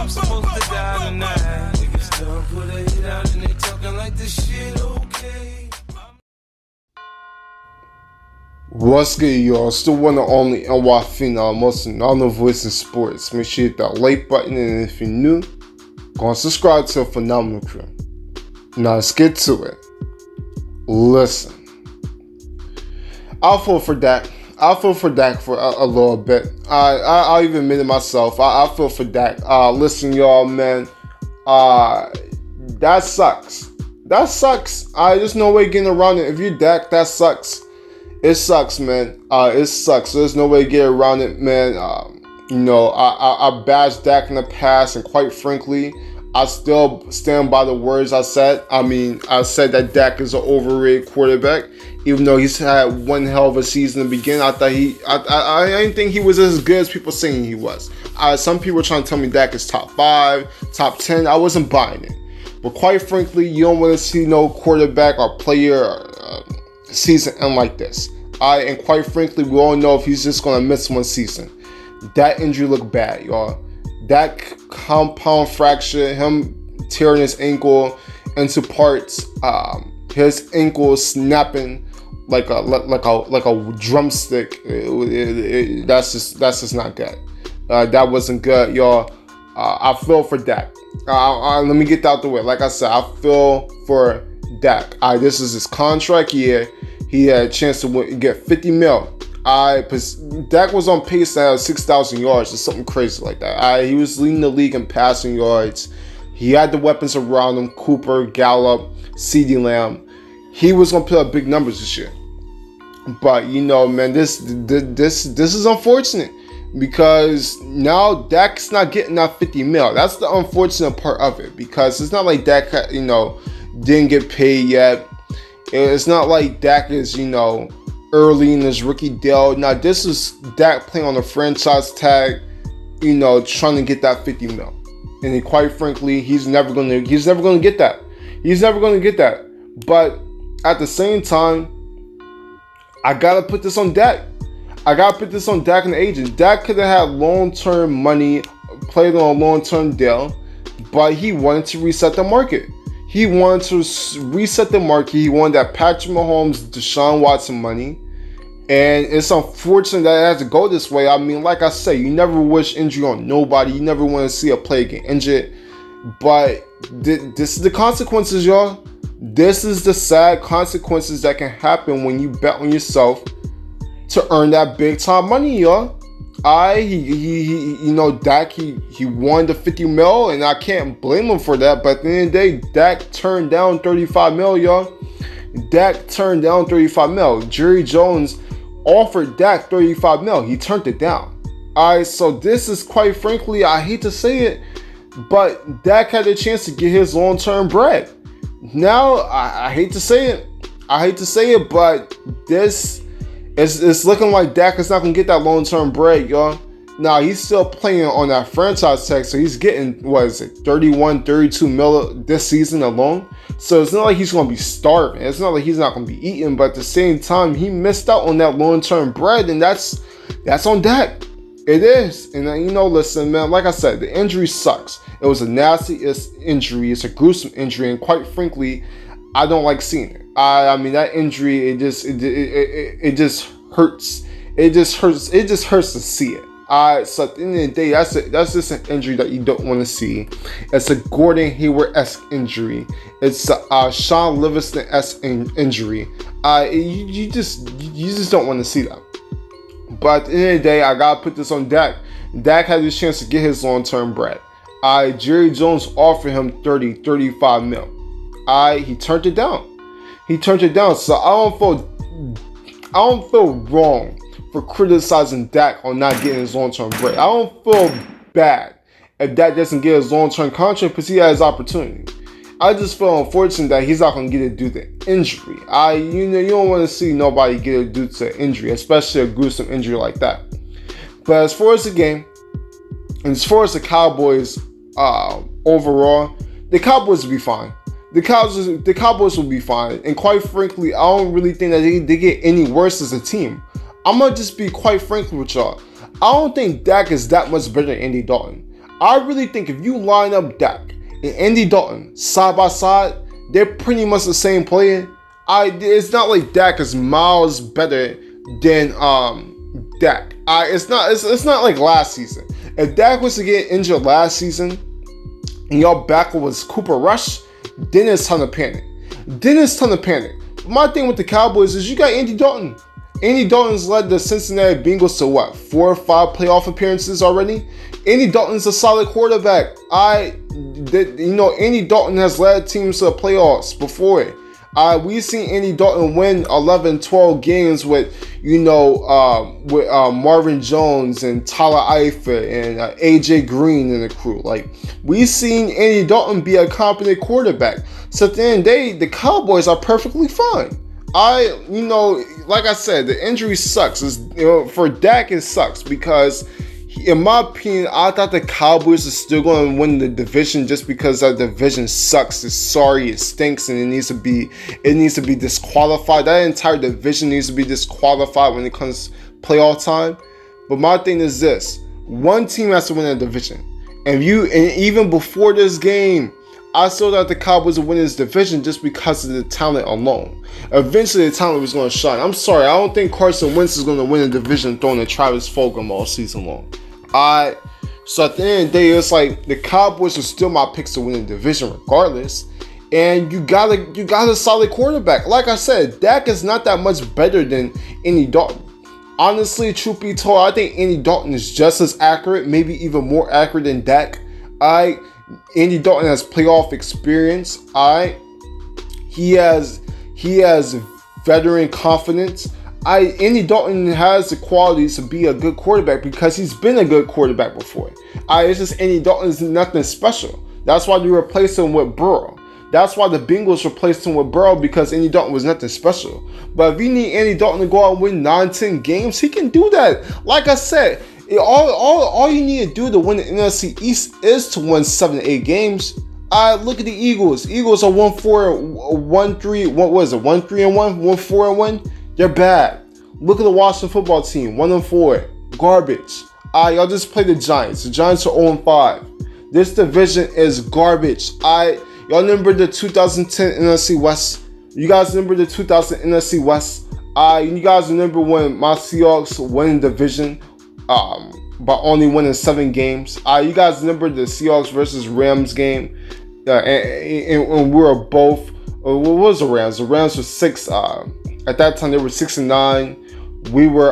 I'm supposed to die tonight. Niggas still put a hit out and they talking like this shit okay. What's good, y'all? Still one and only NY Phenom, most another voice in sports. Make sure you hit that like button, and if you're new, go and subscribe to a Phenomenal Crew. Now let's get to it. Listen, I'll feel for Dak. I'll feel for Dak for a little bit. I'll even admit it myself. I'll feel for Dak. Listen, y'all, man. That sucks. That sucks. There's no way getting around it. If you're Dak, that sucks. It sucks, man. It sucks. There's no way to get around it, man. I bashed Dak in the past, and quite frankly, I still stand by the words I said. I said that Dak is an overrated quarterback, even though he's had one hell of a season in the beginning. I didn't think he was as good as people saying he was. Some people were trying to tell me Dak is top 5, top 10. I wasn't buying it. But quite frankly, you don't want to see no quarterback or player season end like this. And quite frankly, we all know if he's just going to miss one season. That injury looked bad, y'all. That compound fracture, him tearing his ankle into parts, his ankle snapping like a drumstick. That's just not good. That wasn't good, y'all. I feel for Dak. Let me get that out the way. Like I said, I feel for Dak. This is his contract year. He had a chance to get $50 million. Dak was on pace to have 6,000 yards or something crazy like that. He was leading the league in passing yards. He had the weapons around him: Cooper, Gallup, CeeDee Lamb. He was gonna put up big numbers this year. But man, this is unfortunate because now Dak's not getting that $50 million. That's the unfortunate part of it, because it's not like Dak, didn't get paid yet. It's not like Dak is, early in his rookie deal. Now, this is Dak playing on a franchise tag, trying to get that $50 million. And quite frankly, he's never gonna get that. He's never gonna get that. But at the same time, I gotta put this on Dak. I gotta put this on Dak and the agent. Dak could have had long-term money, played on a long-term deal, but he wanted to reset the market. He wanted to reset the market. He wanted that Patrick Mahomes, Deshaun Watson money. And it's unfortunate that it has to go this way. Like I say, you never wish injury on nobody. You never want to see a player get injured. But this is the consequences, y'all. This is the sad consequences that can happen when you bet on yourself to earn that big time money, y'all. Dak, he won the $50 million, and I can't blame him for that. But at the end of the day, Dak turned down $35 million, y'all. Dak turned down $35 million. Jerry Jones offered Dak $35 million. He turned it down. So this is, quite frankly, I hate to say it, but Dak had a chance to get his long-term bread. Now, I hate to say it, but this. It's looking like Dak is not going to get that long-term break, y'all. Now, he's still playing on that franchise tag, so he's getting, 32 million this season alone. So it's not like he's going to be starving. It's not like he's not going to be eating, but at the same time, he missed out on that long-term bread, and that's on Dak. It is. And listen, man, like I said, the injury sucks. It was a nasty injury. It's a gruesome injury, and quite frankly, I don't like seeing it. That injury, it just hurts. It just hurts to see it. So at the end of the day, that's just an injury that you don't want to see. It's a Gordon Hayward-esque injury. It's a Sean Livingston-esque injury. You just don't want to see that. But at the end of the day, I gotta put this on Dak. Dak had his chance to get his long-term bread. Jerry Jones offered him $35 million. He turned it down. So I don't feel wrong for criticizing Dak on not getting his long-term break. I don't feel bad if Dak doesn't get his long-term contract because he has his opportunity. I just feel unfortunate that he's not going to get it due to injury. You don't want to see nobody get it due to injury, especially a gruesome injury like that. But as far as the game, and as far as the Cowboys overall, the Cowboys will be fine. The Cowboys will be fine. And quite frankly, I don't really think that they get any worse as a team. I'm going to just be quite frank with y'all. I don't think Dak is that much better than Andy Dalton. I really think if you line up Dak and Andy Dalton side by side, they're pretty much the same player. It's not like Dak is miles better than Dak. It's not like last season. If Dak was to get injured last season and y'all back was Cooper Rush, then it's time to panic. My thing with the Cowboys is you got Andy Dalton. Andy Dalton's led the Cincinnati Bengals to what, 4 or 5 playoff appearances already? Andy Dalton's a solid quarterback. Andy Dalton has led teams to the playoffs before. We've seen Andy Dalton win 11, 12 games with Marvin Jones and Tyler Eifert and AJ Green and the crew. Like, we've seen Andy Dalton be a competent quarterback. So at the end of the day, the Cowboys are perfectly fine. Like I said, the injury sucks. For Dak, it sucks because, in my opinion, I thought the Cowboys are still going to win the division just because that division sucks. It's sorry, it stinks, and it needs to be disqualified. That entire division needs to be disqualified when it comes playoff time. But my thing is this: one team has to win a division, and even before this game, I still thought the Cowboys would win this division just because of the talent alone. Eventually, the talent was going to shine. I'm sorry, I don't think Carson Wentz is going to win a division throwing to Travis Fulgham all season long. So at the end of the day, it's like the Cowboys are still my picks to win the division regardless. And you got a solid quarterback. Like I said, Dak is not that much better than Andy Dalton. Honestly, truth be told, I think Andy Dalton is just as accurate, maybe even more accurate than Dak. Andy Dalton has playoff experience. He has veteran confidence. Andy Dalton has the qualities to be a good quarterback because he's been a good quarterback before. It's just Andy Dalton is nothing special. That's why they replaced him with Burrow. That's why the Bengals replaced him with Burrow, because Andy Dalton was nothing special. But if you need Andy Dalton to go out and win 9-10 games, he can do that. Like I said, all you need to do to win the NFC East is to win 7-8 games. Look at the Eagles. Eagles are 1-4-1-3. What was it? 1-3-1, 1-4-1. They're bad. Look at the Washington football team. 1-4. Garbage. Y'all just play the Giants. The Giants are 0-5. This division is garbage. Y'all remember the 2010 NFC West? You guys remember the 2000 NFC West? You guys remember when my Seahawks won the division by only winning 7 games? You guys remember the Seahawks versus Rams game? And we were both. What was the Rams? The Rams were 6. At that time, they were 6-9. We were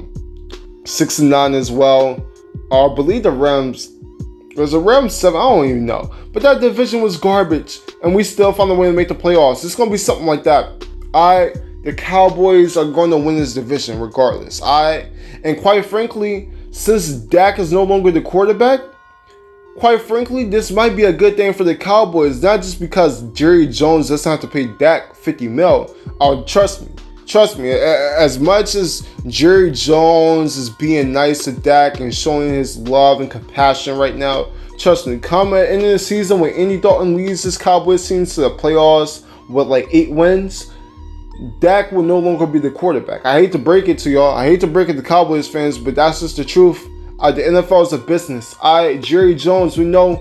6-9 as well. I believe the Rams. Was the Rams 7? I don't even know. But that division was garbage, and we still found a way to make the playoffs. It's gonna be something like that. The Cowboys are going to win this division regardless. And quite frankly, since Dak is no longer the quarterback, quite frankly, this might be a good thing for the Cowboys. Not just because Jerry Jones doesn't have to pay Dak $50 million. Trust me, as much as Jerry Jones is being nice to Dak and showing his love and compassion right now, trust me, come at the end of the season when Andy Dalton leads this Cowboys team to the playoffs with like 8 wins, Dak will no longer be the quarterback. I hate to break it to y'all. I hate to break it to Cowboys fans, but that's just the truth. The NFL is a business. Jerry Jones, we know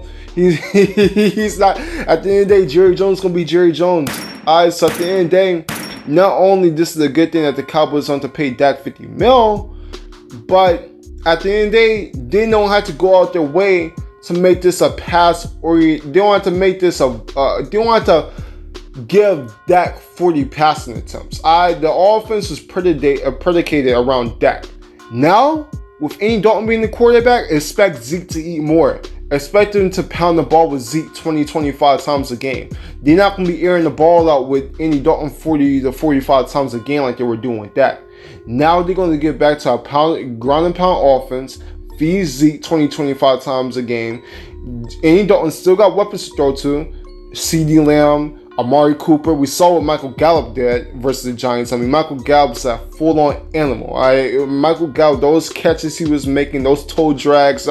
he's not. At the end of the day, Jerry Jones is going to be Jerry Jones. So at the end of the day, not only this is a good thing that the Cowboys want to pay Dak $50 million, but at the end of the day, they don't have to go out their way to make this a pass, or they don't have to make this they don't have to give Dak 40 passing attempts. The offense was predicated around Dak. Now, with Andy Dalton being the quarterback, expect Zeke to eat more. Expect them to pound the ball with Zeke 20-25 times a game. They're not going to be airing the ball out with Andy Dalton 40 to 45 times a game like they were doing with Dak. Now they're going to get back to a ground and pound offense, feed Zeke 20-25 times a game. Andy Dalton still got weapons to throw to. CeeDee Lamb, Amari Cooper. We saw what Michael Gallup did versus the Giants. Michael Gallup's a full-on animal. Michael Gallup, those catches he was making, those toe drags,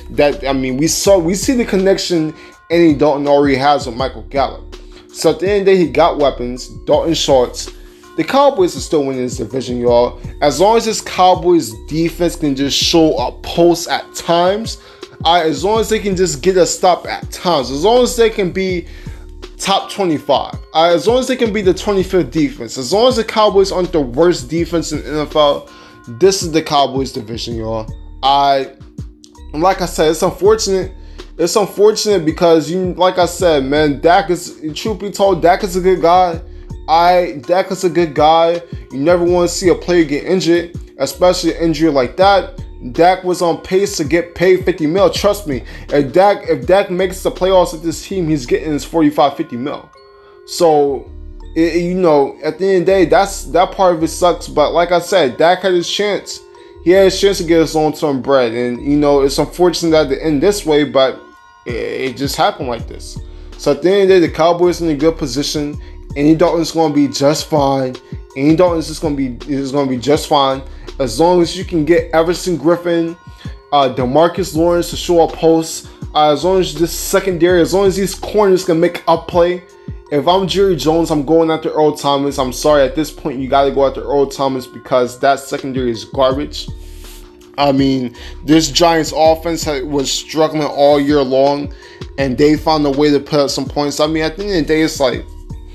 we see the connection Andy Dalton already has with Michael Gallup. So at the end of the day, he got weapons. Dalton Schultz. The Cowboys are still winning this division, y'all. As long as this Cowboys defense can just show up posts at times, As long as they can just get a stop at times, as long as they can be top 25, as long as they can be the 25th defense, as long as the Cowboys aren't the worst defense in the NFL, this is the Cowboys division, y'all. Like I said, it's unfortunate. It's unfortunate because like I said, man, Dak is, truth be told, Dak is a good guy. Dak is a good guy. You never want to see a player get injured, especially an injury like that. Dak was on pace to get paid $50 million. Trust me, if Dak makes the playoffs with this team, he's getting his $45-50 million. So, at the end of the day, that part of it sucks. But like I said, Dak had his chance. He had his chance to get his long-term bread, and it's unfortunate that it ended this way, but it just happened like this. So at the end of the day, the Cowboys in a good position. Andy Dalton's going to be just fine. Andy Dalton is going to be just fine. As long as you can get Everson Griffin, DeMarcus Lawrence to show up posts, as long as this secondary, as long as these corners can make a play. If I'm Jerry Jones, I'm going after Earl Thomas. I'm sorry, at this point, you got to go after Earl Thomas because that secondary is garbage. I mean, this Giants offense was struggling all year long, and they found a way to put up some points. I mean, at the end of the day, it's like,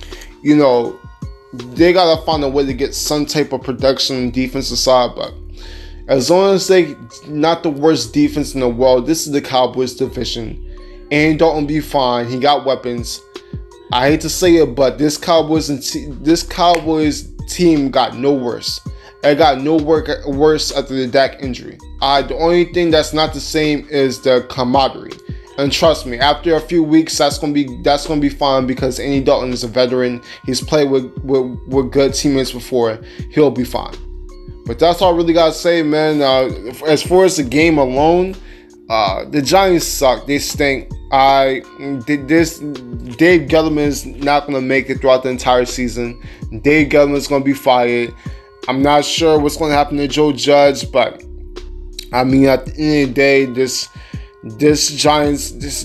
they gotta find a way to get some type of production on the defensive side, but as long as they not the worst defense in the world, this is the Cowboys division. Andy Dalton be fine. He got weapons. I hate to say it, but this Cowboys team got no worse. It got no worse after the Dak injury. The only thing that's not the same is the camaraderie. And trust me, after a few weeks, that's gonna be fine because Andy Dalton is a veteran. He's played with good teammates before. He'll be fine. But that's all I really gotta say, man. As far as the game alone, the Giants suck. They stink. Dave Gettleman is not gonna make it throughout the entire season. Dave Gettleman is gonna be fired. I'm not sure what's gonna happen to Joe Judge, but I mean, at the end of the day, this Giants, this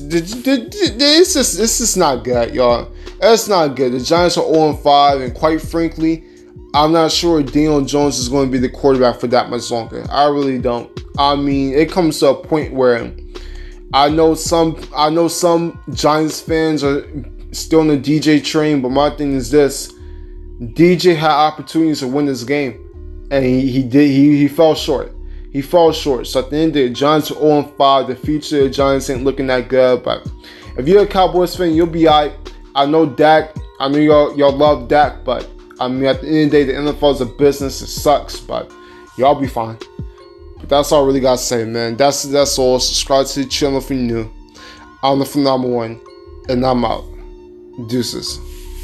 is not good, y'all. It's not good. The Giants are 0-5, and quite frankly, I'm not sure Daniel Jones is going to be the quarterback for that much longer. I really don't. I mean, it comes to a point where I know some Giants fans are still on the DJ train, but my thing is this: DJ had opportunities to win this game, and he fell short. He falls short. So at the end of the day, the Giants are 0-5. The future of the Giants ain't looking that good. But if you're a Cowboys fan, you'll be alright. I know Dak. I know y'all love Dak, but I mean, at the end of the day, the NFL is a business. It sucks, but y'all be fine. But that's all I really gotta say, man. That's all. Subscribe to the channel if you're new. I'm the Phenomenal One, and I'm out. Deuces.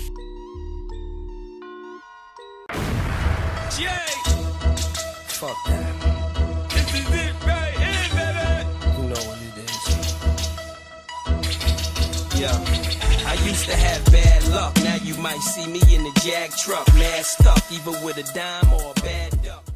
Fuck that. This is it right here, baby. You know what it is. Yeah. I used to have bad luck. Now you might see me in the Jag truck, mad stuck, either with a dime or a bad duck.